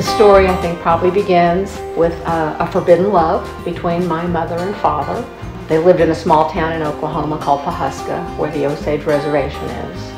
story, I think, probably begins with a forbidden love between my mother and father. They lived in a small town in Oklahoma called Pawhuska, where the Osage Reservation is.